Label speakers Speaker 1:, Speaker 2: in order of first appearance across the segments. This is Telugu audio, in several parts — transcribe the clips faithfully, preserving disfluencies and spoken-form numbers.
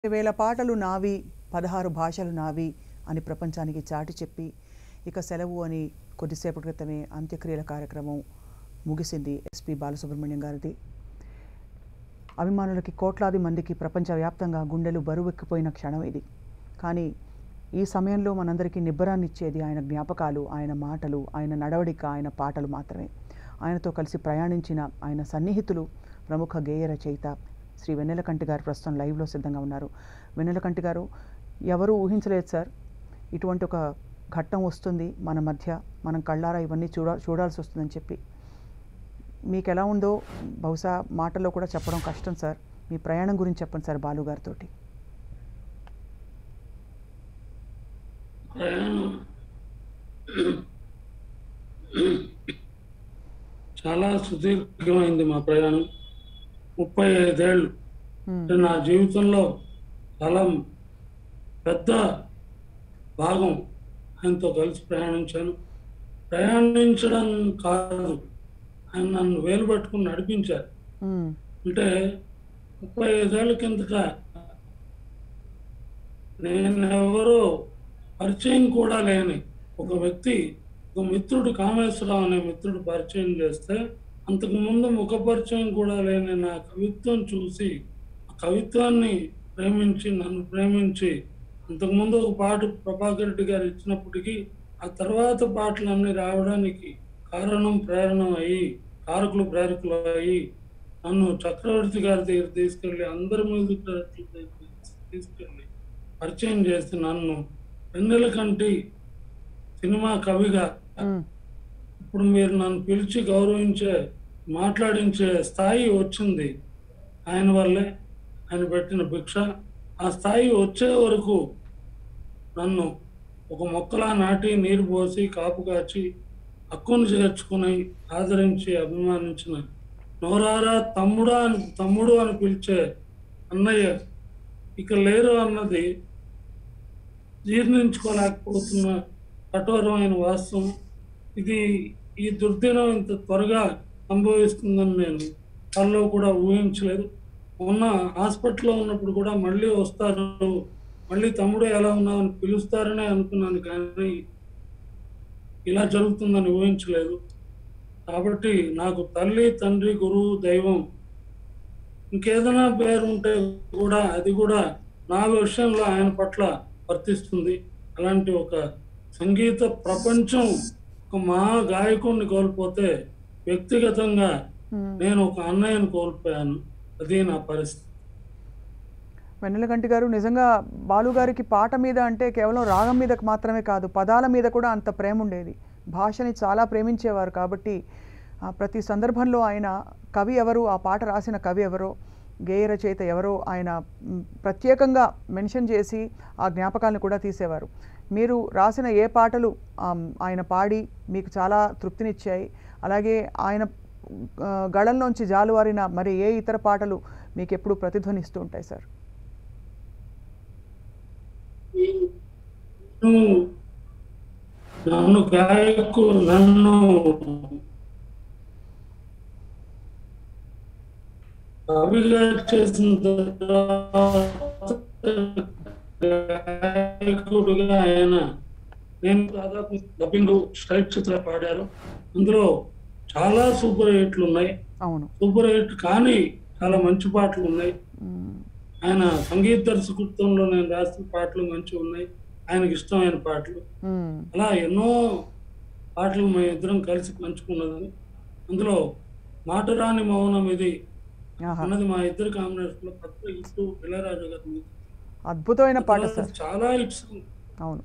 Speaker 1: వేల పాటలు నావి, పదహారు భాషలు నావి అని ప్రపంచానికి చాటి చెప్పి ఇక సెలవు అని కొద్దిసేపటి క్రితమే అంత్యక్రియల కార్యక్రమం ముగిసింది. ఎస్పి బాలసుబ్రహ్మణ్యం గారిది. అభిమానులకి కోట్లాది మందికి ప్రపంచవ్యాప్తంగా గుండెలు బరువెక్కిపోయిన క్షణం ఇది. కానీ ఈ సమయంలో మనందరికీ నిబ్బరాన్ని ఇచ్చేది ఆయన జ్ఞాపకాలు, ఆయన మాటలు, ఆయన నడవడిక, ఆయన పాటలు మాత్రమే. ఆయనతో కలిసి ప్రయాణించిన ఆయన సన్నిహితులు, ప్రముఖ గేయ రచయిత శ్రీ వెన్నెలకంటి గారు ప్రస్తుతం లైవ్లో సిద్ధంగా ఉన్నారు. వెన్నెలకంటి గారు, ఎవరు ఊహించలేదు సార్ ఇటువంటి ఒక ఘట్టం వస్తుంది మన మధ్య, మనం కళ్ళారా ఇవన్నీ చూడ చూడాల్సి వస్తుందని చెప్పి. మీకు ఎలా ఉందో బహుశా మాటల్లో కూడా చెప్పడం కష్టం సార్. మీ ప్రయాణం గురించి చెప్పండి సార్ బాలు గారితో.
Speaker 2: చాలా సుదీర్ఘమైంది మా ప్రయాణం. ముప్పై ఐదేళ్ళు నా జీవితంలో చాలా పెద్ద భాగం ఆయనతో కలిసి ప్రయాణించాను. ప్రయాణించడం కాదు, ఆయన నన్ను వేలు పట్టుకుని నడిపించారు. అంటే ముప్పై ఐదేళ్ల కిందట నేను ఎవరో పరిచయం కూడా లేని ఒక వ్యక్తి, ఒక మిత్రుడు, కామేశ్వరరావు అనే మిత్రుడు పరిచయం చేస్తే, అంతకు ముందు ముఖ పరిచయం కూడా లేని నా కవిత్వం చూసి ఆ కవిత్వాన్ని ప్రేమించి నన్ను ప్రేమించి, అంతకుముందు ఒక పాట ప్రభాకర్ రెడ్డి గారు ఇచ్చినప్పటికీ ఆ తర్వాత పాటలన్నీ రావడానికి కారణం ప్రేరణ అయ్యి, కారకులు ప్రేరకులు అయ్యి నన్ను చక్రవర్తి గారి దగ్గర తీసుకెళ్ళి, అందరి మ్యూజిక్ డైరెక్టర్ దగ్గర తీసుకెళ్ళి పరిచయం చేసి నన్ను వెన్నెలకంటి సినిమా కవిగా ఇప్పుడు మీరు నన్ను పిలిచి గౌరవించే, మాట్లాడించే స్థాయి వచ్చింది ఆయన వల్లే. ఆయన పెట్టిన భిక్ష. ఆ స్థాయి వచ్చే వరకు నన్ను ఒక మొక్కలా నాటి, నీరు పోసి, కాపు కాచి, హక్కును చేర్చుకుని, ఆదరించి, అభిమానించిన, నోరారా తమ్ముడా అని తమ్ముడు అని పిలిచే అన్నయ్య ఇక లేరు అన్నది జీర్ణించుకోలేకపోతున్న కఠోరమైన వాస్తవం. ఇది ఈ దుర్దినం ఇంత త్వరగా సంభవిస్తుందని నేను కల్లో కూడా ఊహించలేదు. మొన్న హాస్పిటల్లో ఉన్నప్పుడు కూడా మళ్ళీ వస్తారు, మళ్ళీ తమ్ముడు ఎలా ఉన్నావని పిలుస్తారనే అనుకున్నాను, కానీ ఇలా జరుగుతుందని ఊహించలేదు. కాబట్టి నాకు తల్లి, తండ్రి, గురువు, దైవం, ఇంకేదైనా పేరు ఉంటే కూడా అది కూడా నా విషయంలో ఆయన పట్ల వర్తిస్తుంది. అలాంటి ఒక సంగీత ప్రపంచం ఒక మహా గాయకుడిని కోల్పోతే, వ్యక్తిగతంగా నేను ఒక అన్నయ్యను కోల్పోయాను. అది నా పరిస్థితి.
Speaker 1: వెన్నెలకంటి గారు, నిజంగా బాలు గారికి పాట మీద అంటే కేవలం రాగం మీద మాత్రమే కాదు, పదాల మీద కూడా అంత ప్రేమ ఉండేది. భాషని చాలా ప్రేమించేవారు. కాబట్టి ప్రతి సందర్భంలో ఆయన కవి ఎవరు, ఆ పాట రాసిన కవి ఎవరో, గేయ రచయిత ఎవరో ఆయన ప్రత్యేకంగా మెన్షన్ చేసి ఆ జ్ఞాపకాలను కూడా తీసేవారు. మీరు రాసిన ఏ పాటలు ఆయన పాడి మీకు చాలా తృప్తినిచ్చాయి, అలాగే ఆయన గళంలోంచి జాలువారిన మరి ఏ ఇతర పాటలు మీకు ఎప్పుడు ప్రతిధ్వనిస్తూ ఉంటాయి సార్?
Speaker 2: నన్ను గాయకు నన్ను కవిగా చేసిన గాయకుడుగా ఆయన, నేను దాదాపు డబ్బింగ్ స్ట్రైట్ చిత్ర పాడారు. అందులో చాలా సూపర్ హిట్లు ఉన్నాయి.
Speaker 1: అవును,
Speaker 2: సూపర్ హిట్ కానీ చాలా మంచి పాటలు ఉన్నాయి. ఆయన సంగీత దర్శకత్వంలో నేను రాసిన పాటలు మంచి ఉన్నాయి, ఆయనకి ఇష్టమైన పాటలు. అలా ఎన్నో పాటలు మేము ఇద్దరం కలిసి పంచుకున్నది. అందులో మాట రాని మౌనం ఇది అన్నది మా ఇద్దరు కాంబినేషన్ లో పెద్ద హిట్. ఇళయరాజా గారు
Speaker 1: అద్భుతమైన పాట సార్,
Speaker 2: చాలా హిట్స్.
Speaker 1: అవును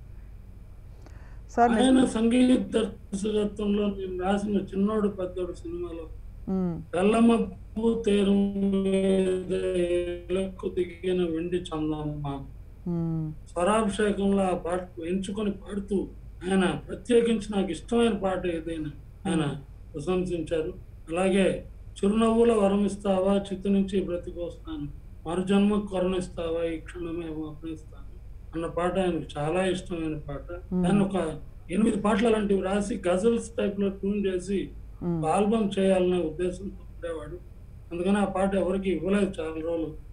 Speaker 1: సార్.
Speaker 2: ఆయన సంగీత దర్శకత్వంలో నేను రాసిన చిన్నోడు పెద్దోడు సినిమాలో తెల్లమబ్బు తేరు దిగిన వెండి చందమ్మ స్వరాభిషేకంలో ఆ పాట ఎంచుకొని పాడుతూ ఆయన ప్రత్యేకించి నాకు ఇష్టమైన పాట ఏదైనా ఆయన ప్రశంసించారు. అలాగే చిరునవ్వుల వరమిస్తావా, చిత్తు నుంచి బ్రతికొస్తాను, మరుజన్మ కరుణిస్తావా, ఈ క్షణమే అపనిస్తాను అన్న పాట ఆయనకు చాలా ఇష్టమైన పాట. ఆయన ఒక ఎనిమిది పాటలు అలాంటివి రాసి గజల్స్ టైప్ లో ట్యూన్ చేసి ఆల్బమ్ చేయాలనే ఉద్దేశంతో ఉండేవాడు. అందుకని ఆ పాట ఎవరికి ఇవ్వలేదు చాలా రోజులు.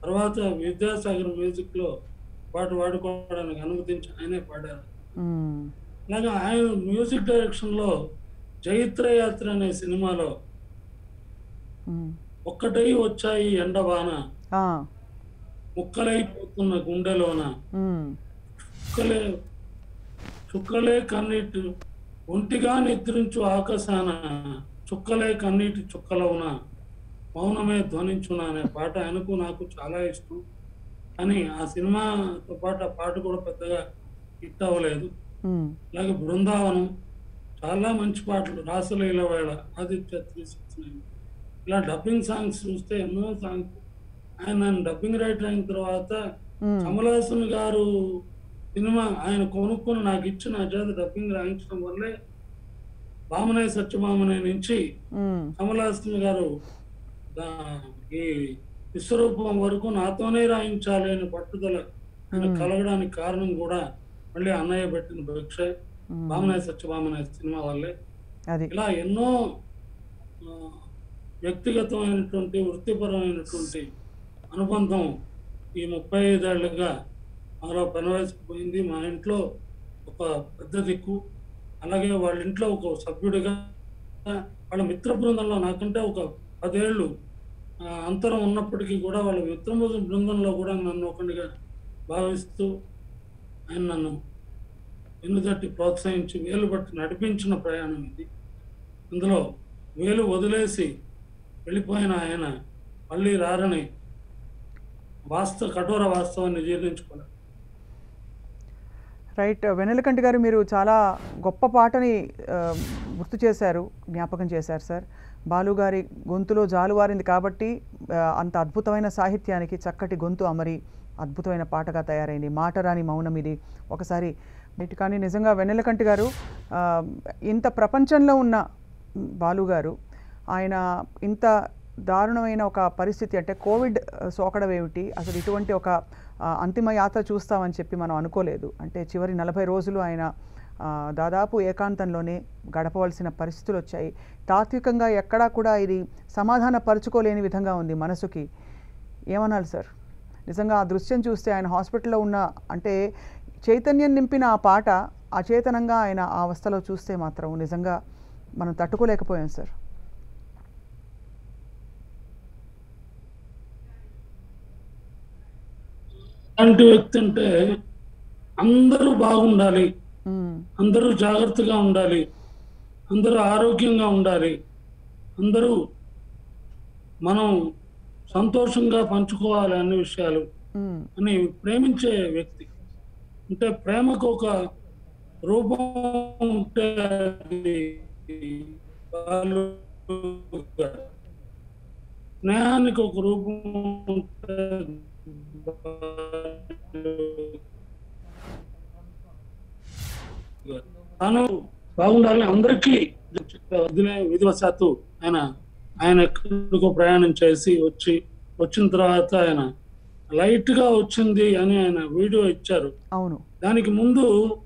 Speaker 2: తర్వాత విద్యాసాగర్ మ్యూజిక్లో పాట పాడుకోవడానికి అనుమతించి ఆయనే పాడారు.
Speaker 1: మ్మ్.
Speaker 2: అలాగే ఆయన మ్యూజిక్ డైరెక్షన్లో జైత్ర యాత్ర అనే సినిమాలో
Speaker 1: మ్మ్.
Speaker 2: ఒక్కటై వచ్చాయి ఎండవాన
Speaker 1: ఆ,
Speaker 2: ముక్కలైపోతున్న గుండెలోన
Speaker 1: మ్మ్.
Speaker 2: చుక్కలే చుక్కలే కన్నీటి ఒంటిగా నిద్రించు ఆకాశాన చుక్కలే కన్నీటి చుక్కలవున మౌనమే ధ్వనించున అనే పాట ఆయనకు నాకు చాలా ఇష్టం. కానీ ఆ సినిమాతో పాటు ఆ పాట కూడా పెద్దగా హిట్ అవ్వలేదు.
Speaker 1: మ్మ్.
Speaker 2: అలాగే బృందావనం చాలా మంచి పాటలు, Rasaleela Vela, Aditya three six nine, ఇలా డబ్బింగ్ సాంగ్స్ చూస్తే ఎన్నో సాంగ్స్. ఆయన డబ్బింగ్ రైటర్ అయిన తర్వాత
Speaker 1: మ్మ్.
Speaker 2: కమలాసన్ గారు సినిమా ఆయన కొనుక్కొని నాకు ఇచ్చి నా చేత డబ్బింగ్ రాయించడం వల్లే భామనే సత్యభామనే నుంచి
Speaker 1: మ్మ్.
Speaker 2: కమలాసన్ గారు దా- ఈ విశ్వరూపం వరకు నాతోనే రాయించాలి అనే పట్టుదల ఆయన కలగడానికి కారణం కూడా మళ్ళీ అన్నయ్య పెట్టిన భిక్ష
Speaker 1: మ్మ్.
Speaker 2: భామనే సత్యభామనే సినిమా వల్లే.
Speaker 1: అది
Speaker 2: ఇలా ఎన్నో ఆ, వ్యక్తిగతమైనటువంటి వృత్తిపరమైనటువంటి అనుబంధం ఈ ముప్పై ఐదేళ్లుగా మాలో పెనవేసుకుపోయింది. మా ఇంట్లో ఒక పెద్ద దిక్కు, అలాగే వాళ్ళ ఇంట్లో ఒక సభ్యుడిగా, వాళ్ళ మిత్ర బృందంలో నాకంటే ఒక పదేళ్ళు ఆ, అంతరం ఉన్నప్పటికీ కూడా వాళ్ళ మిత్ర బృందంలో కూడా నన్ను ఒకటిగా భావిస్తూ ఆయన నన్ను వెన్నుదట్టి ప్రోత్సహించి వేలు బట్టి నడిపించిన ప్రయాణం ఇది. అందులో వేలు వదిలేసి వెళ్ళిపోయిన ఆయన మళ్ళీ రారని వాస్తవ కఠోర వాస్తవాన్ని జీర్ణించుకోలేదు.
Speaker 1: రైట్. వెన్నెలకంటి గారు, మీరు చాలా గొప్ప పాటని ఆ, గుర్తు చేశారు, జ్ఞాపకం చేశారు సార్. బాలుగారి గొంతులో జాలువారింది కాబట్టి ఆ, అంత అద్భుతమైన సాహిత్యానికి చక్కటి గొంతు అమరి అద్భుతమైన పాటగా తయారైంది. మాట రాని మౌనం ఇది ఒకసారి ఇటు. కానీ నిజంగా వెన్నెలకంటి గారు, ఆ, ఇంత ప్రపంచంలో ఉన్న బాలుగారు ఆయన ఇంత దారుణమైన ఒక పరిస్థితి, అంటే కోవిడ్ సోకడం ఏమిటి, అసలు ఇటువంటి ఒక ఆ, అంతిమ యాత్ర చూస్తామని చెప్పి మనం అనుకోలేదు. అంటే చివరి నలభై రోజులు ఆయన ఆ, దాదాపు ఏకాంతంలోనే గడపవలసిన పరిస్థితులు వచ్చాయి. తాత్వికంగా ఎక్కడా కూడా ఇది సమాధాన పరుచుకోలేని విధంగా ఉంది మనసుకి. ఏమనాలి సార్? నిజంగా ఆ దృశ్యం చూస్తే ఆయన హాస్పిటల్లో ఉన్న, అంటే చైతన్యం నింపిన ఆ పాట అచేతనంగా ఆయన ఆ అవస్థలో చూస్తే మాత్రం నిజంగా మనం తట్టుకోలేకపోయాం సార్.
Speaker 2: అలాంటి వ్యక్తి అంటే అందరూ బాగుండాలి,
Speaker 1: మ్మ్.
Speaker 2: అందరూ జాగ్రత్తగా ఉండాలి, అందరూ ఆరోగ్యంగా ఉండాలి, అందరూ మనం సంతోషంగా పంచుకోవాలి అన్ని విషయాలు
Speaker 1: మ్మ్.
Speaker 2: అని ప్రేమించే వ్యక్తి. అంటే ప్రేమకు ఒక రూపం ఉంటే అది బాలు గారు. స్నేహానికి ఒక రూపం ఉంటే బాలు గారు. తాను బాగుండాలని అందరికీ వదిలే విధివశాత్తు ఆయన ఆయన ఎక్కడికో ప్రయాణం చేసి వచ్చి వచ్చిన తర్వాత ఆయన లైట్ గా వచ్చింది అని ఆయన వీడియో ఇచ్చారు.
Speaker 1: అవును.
Speaker 2: దానికి ముందు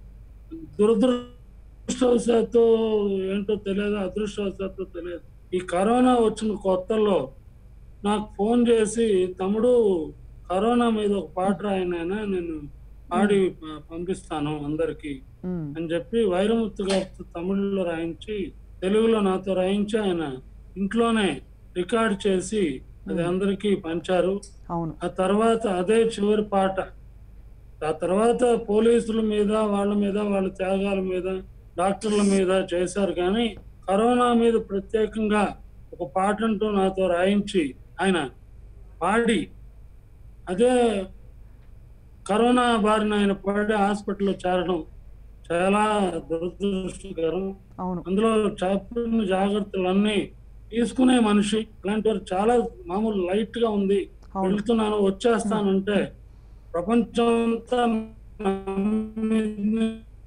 Speaker 2: దురదృష్టవశాత్తు ఏంటో తెలియదు, అదృష్టవశాత్తు తెలియదు, ఈ కరోనా వచ్చిన కొత్తలో నాకు ఫోన్ చేసి, తమ్ముడు కరోనా మీద ఒక పాట రాయనైనా నేను పాడి ప- పంపిస్తాను అందరికి
Speaker 1: మ్మ్.
Speaker 2: అని చెప్పి వైరముత్తు గారితో తమిళ్లో రాయించి తెలుగులో నాతో రాయించి ఆయన ఇంట్లోనే రికార్డ్ చేసి అది అందరికీ పంచారు.
Speaker 1: అవును.
Speaker 2: ఆ తర్వాత అదే చివరి పాట. ఆ తర్వాత పోలీసుల మీద, వాళ్ళ మీద, వాళ్ళ త్యాగాల మీద, డాక్టర్ల మీద చేశారు, కానీ కరోనా మీద ప్రత్యేకంగా ఒక పాట అంటూ నాతో రాయించి ఆయన పాడి, అదే కరోనా బారిన ఆయన పడి హాస్పిటల్లో చేరడం చాలా దురదృష్టకరం.
Speaker 1: అవును.
Speaker 2: అందులో చెప్పిన జాగ్రత్తలన్నీ తీసుకునే మనిషి. ఇలాంటి వారు చాలా మామూలు లైట్ గా ఉంది,
Speaker 1: అవును.
Speaker 2: వెళ్తున్నాను వచ్చేస్తానంటే ప్రపంచం అంతా నమ్మింది,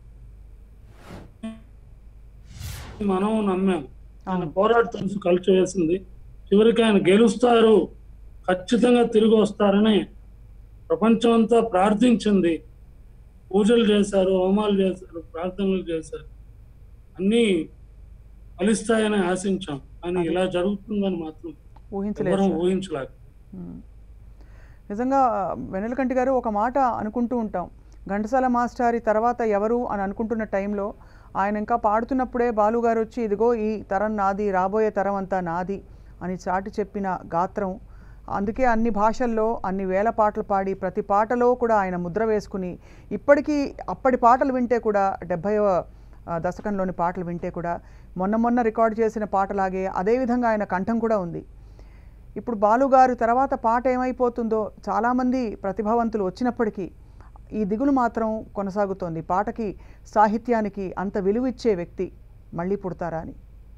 Speaker 2: మనం నమ్మాం. ఆయన
Speaker 1: అవును.
Speaker 2: పోరాటం కలిసి వేసింది. చివరికి ఆయన గెలుస్తారు, ఖచ్చితంగా తిరిగి వస్తారని ప్రపంచం అంతా ప్రార్థించింది. పూజలు చేశారు, హోమాలు చేశారు, ప్రార్థనలు చేశారు, అన్నీ ఫలిస్తాయని ఆశించాం. కానీ ఇలా జరుగుతుందని మాత్రం
Speaker 1: ఊహించలేదు
Speaker 2: ఎవరం
Speaker 1: సార్.
Speaker 2: ఊహించలేక.
Speaker 1: మ్మ్. నిజంగా వెన్నెలకంటి గారు ఒక మాట అనుకుంటూ ఉంటాం, ఘంటసాల మాస్టారి తర్వాత ఎవరు అని అనుకుంటున్న టైంలో ఆయన ఇంకా పాడుతున్నప్పుడే బాలుగారు వచ్చి ఇదిగో ఈ తరం నాది, రాబోయే తరం అంతా నాది అని చాటి చెప్పిన గాత్రం. అందుకే అన్ని భాషల్లో అన్ని వేల పాటలు పాడి ప్రతి పాటలో కూడా ఆయన ముద్ర వేసుకుని ఇప్పటికీ అప్పటి పాటలు వింటే కూడా డెబ్భైవ దశకంలోని పాటలు వింటే కూడా మొన్న మొన్న రికార్డు చేసిన పాటలాగే అదేవిధంగా ఆయన కంఠం కూడా ఉంది. ఇప్పుడు బాలుగారు తర్వాత పాట ఏమైపోతుందో చాలామంది ప్రతిభావంతులు వచ్చినప్పటికీ ఈ దిగులు మాత్రం కొనసాగుతోంది. పాటకి సాహిత్యానికి అంత విలువిచ్చే వ్యక్తి మళ్ళీ పుడతారా అని.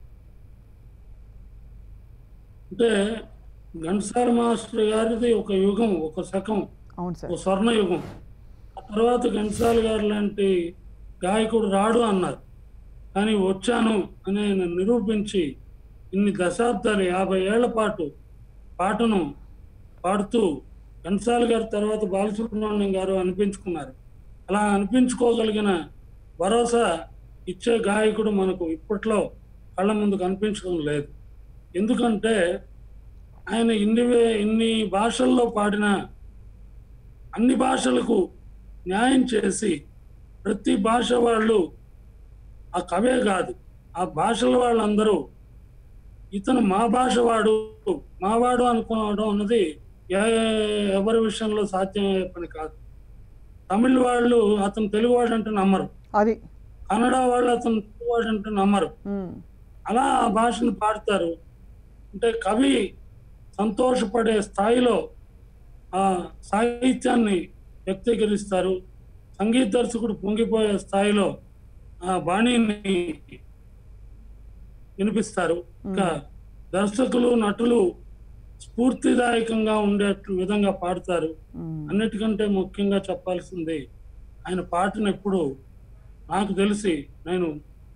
Speaker 2: అంటే ఘంటసాల మాస్టర్ గారిది ఒక యుగం, ఒక శకం,
Speaker 1: అవును సార్,
Speaker 2: ఒక స్వర్ణ యుగం. ఆ తర్వాత ఘంటసాల గారు లాంటి గాయకుడు రాడు అన్నారు, కానీ వచ్చాను అని ఆయన నిరూపించి ఇన్ని దశాబ్దాలు యాభై ఏళ్ల పాటు పాటను పాడుతూ ఘంటసాల గారి తర్వాత బాలసుబ్రహ్మణ్యం గారు అనిపించుకున్నారు. అలా అనిపించుకోగలిగిన భరోసా ఇచ్చే గాయకుడు మనకు ఇప్పట్లో కళ్ళ ముందు కనిపించడం లేదు. ఎందుకంటే ఆయన ఇన్ని ఇన్ని భాషల్లో పాడిన అన్ని భాషలకు న్యాయం చేసి ప్రతి భాష వాళ్ళు ఆ కవే కాదు, ఆ భాషల వాళ్ళందరూ ఇతను మా భాష వాడు మావాడు అనుకోవడం అన్నది ఎవరి విషయంలో సాధ్యమయ్యే పని కాదు. తమిళ వాళ్ళు అతను తెలుగువాడు అంటే నమ్మరు,
Speaker 1: అది
Speaker 2: కన్నడ వాళ్ళు అతను తెలుగువాడు అంటే నమ్మరు. అలా ఆ భాషను పాడతారు. అంటే కవి సంతోషపడే స్థాయిలో ఆ సాహిత్యాన్ని వ్యక్తీకరిస్తారు. సంగీత దర్శకుడు పొంగిపోయే స్థాయిలో ఆ బాణీని వినిపిస్తారు. ఇంకా దర్శకులు నటులు స్ఫూర్తిదాయకంగా ఉండే విధంగా పాడతారు. అన్నిటికంటే ముఖ్యంగా చెప్పాల్సింది ఆయన పాటను ఎప్పుడు నాకు తెలిసి నేను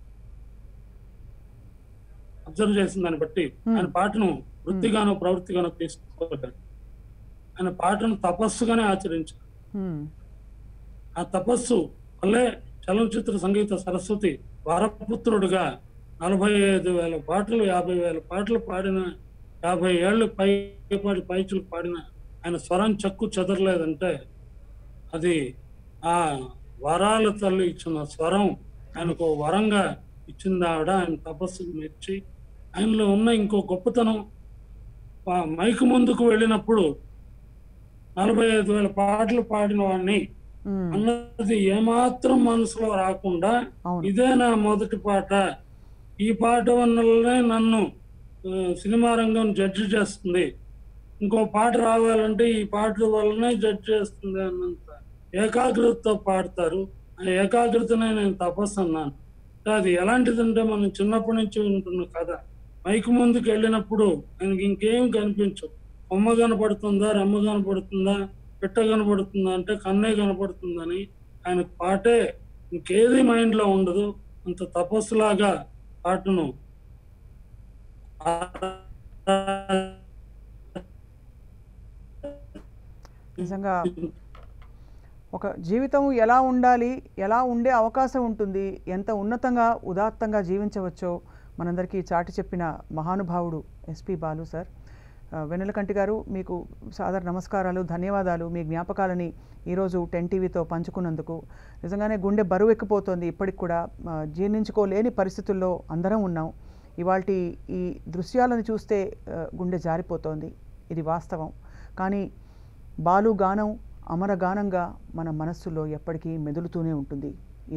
Speaker 2: అబ్జర్వ్ చేసిన దాన్ని బట్టి ఆయన పాటను వృత్తిగానో ప్రవృత్తిగానో తీసుకోగలరు. ఆయన పాటను తపస్సుగానే ఆచరించారు. ఆ తపస్సు వల్లే చలనచిత్ర సంగీత సరస్వతి వరపుత్రుడుగా నలభై ఐదు వేల పాటలు యాభై వేల పాటలు పాడిన, యాభై ఏళ్ళు పైపాటి పైచులు పాడిన ఆయన స్వరం చెక్కు చెదరలేదంటే అది ఆ వరాల తల్లి ఇచ్చిన స్వరం ఆయనకు వరంగా ఇచ్చింది. ఆవిడ ఆయన తపస్సుకు మెచ్చి ఆయనలో ఉన్న ఇంకో గొప్పతనం, మైకు ముందుకు వెళ్ళినప్పుడు నలభై ఐదు వేల పాటలు పాడిన వాడిని అన్నది ఏమాత్రం మనసులో రాకుండా ఇదే నా మొదటి పాట, ఈ పాట వల్లనే నన్ను సినిమా రంగం జడ్జి చేస్తుంది, ఇంకో పాట రావాలంటే ఈ పాట వల్లనే జడ్జి చేస్తుంది అన్నంత ఏకాగ్రతతో పాడతారు. ఆ ఏకాగ్రతనే నేను తపస్సు అన్నాను. అది ఎలాంటిదంటే మనం చిన్నప్పటి నుంచి ఉంటున్న కథ. మైకు ముందుకు వెళ్ళినప్పుడు ఆయనకి ఇంకేం కనిపించవు. కొమ్మ కనపడుతుందా, రెమ్మ కనపడుతుందా, పిట్ట కనపడుతుందా అంటే కన్నే కనపడుతుందని ఆయన పాటే ఇంకేది మైండ్ లో ఉండదు. అంత తపస్సులాగా పాటను
Speaker 1: నిజంగా ఒక జీవితం ఎలా ఉండాలి, ఎలా ఉండే అవకాశం ఉంటుంది, ఎంత ఉన్నతంగా ఉదాత్తంగా జీవించవచ్చో మనందరికీ చాటి చెప్పిన మహానుభావుడు ఎస్పి బాలు సార్. వెన్నెలకంటి గారు, మీకు సాదర నమస్కారాలు, ధన్యవాదాలు. మీ జ్ఞాపకాలని ఈరోజు టెన్ టీవీతో పంచుకున్నందుకు. నిజంగానే గుండె బరువు ఎక్కిపోతుంది. ఇప్పటికి కూడా జీర్ణించుకోలేని పరిస్థితుల్లో అందరం ఉన్నాం. ఇవాల్టి ఈ దృశ్యాలను చూస్తే గుండె జారిపోతోంది, ఇది వాస్తవం. కానీ బాలు గానం అమర గానంగా మన మనస్సులో ఎప్పటికీ మెదులుతూనే ఉంటుంది.